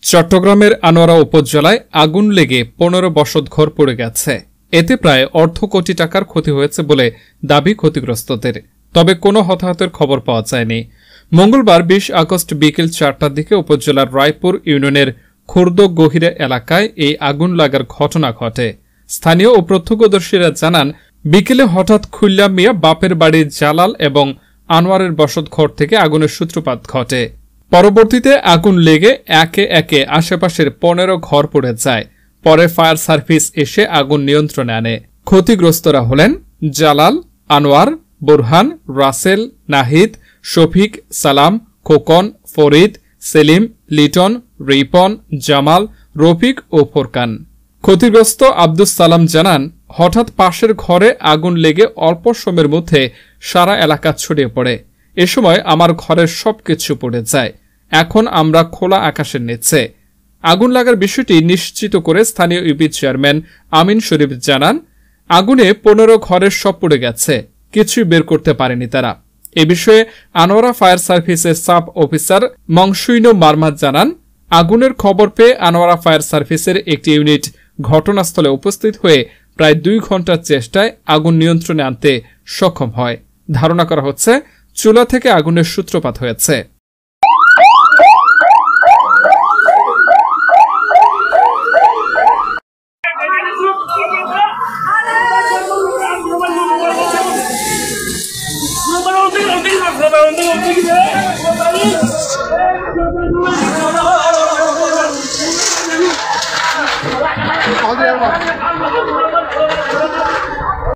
চট্টগ্রামের আনোয়ারা উপজেলায় আগুন লেগে 15 বসতঘর পড়ে গেছে। এতে প্রায় অর্ধ কোটি টাকার ক্ষতি হয়েছে বলে দাবি ক্ষতিগ্রস্তদের। তবে কোনো হতাহতের খবর পাওয়া যায়নি। মঙ্গলবার 20 আগস্ট বিকেল 4টার দিকে উপজেলার রায়পুর ইউনিয়নের খুর্দ গহিরা এলাকায় এই আগুন লাগার ঘটনা ঘটে। স্থানীয় ও প্রত্যক্ষদর্শীরা জানান, বিকেলে হঠাৎ খুল্লা মিয়া বাপের বাড়ির জালাল এবং আনোয়ারের বসতঘর থেকে আগুনের সূত্রপাত ঘটে। পরবর্তীতে আগুন লেগে একে একে আশেপাশের 15 ঘর পড়ে যায়। পরে ফায়ার সার্ভিস এসে আগুন নিয়ন্ত্রণে আনে। ক্ষতিগ্রস্তরা হলেন জালাল, আনোয়ার, বুরহান, রাসেল, নাহিদ, শফিক, সালাম, খোকন, ফরিদ, সেলিম, লিটন, রিপন, জামাল, রফিক ও ফোরকান। ক্ষতিগ্রস্ত আব্দুস সালাম জানান, হঠাৎ পাশের ঘরে আগুন লেগে অল্প সময়ের মধ্যে সারা এলাকা ছড়িয়ে পড়ে। এ সময় আমার ঘরের সবকিছু পড়ে যায়। এখন আমরা খোলা আকাশের নিচে। আগুন লাগার বিষয়টি নিশ্চিত করে স্থানীয় ইউপি চেয়ারম্যান আমিন শরীফ জানান, আগুনে 15 ঘরের সব পড়ে গেছে, কিছুই বের করতে পারেনি তারা। এ বিষয়ে আনোয়ারা ফায়ার সার্ভিসের সাব অফিসার মংসুইনো মারমাদ জানান, আগুনের খবর পেয়ে আনোয়ারা ফায়ার সার্ভিসের একটি ইউনিট ঘটনাস্থলে উপস্থিত হয়ে প্রায় 2 ঘন্টার চেষ্টায় আগুন নিয়ন্ত্রণে আনতে সক্ষম হয়। ধারণা করা হচ্ছে চুলা থেকে আগুনের সূত্রপাত হয়েছে।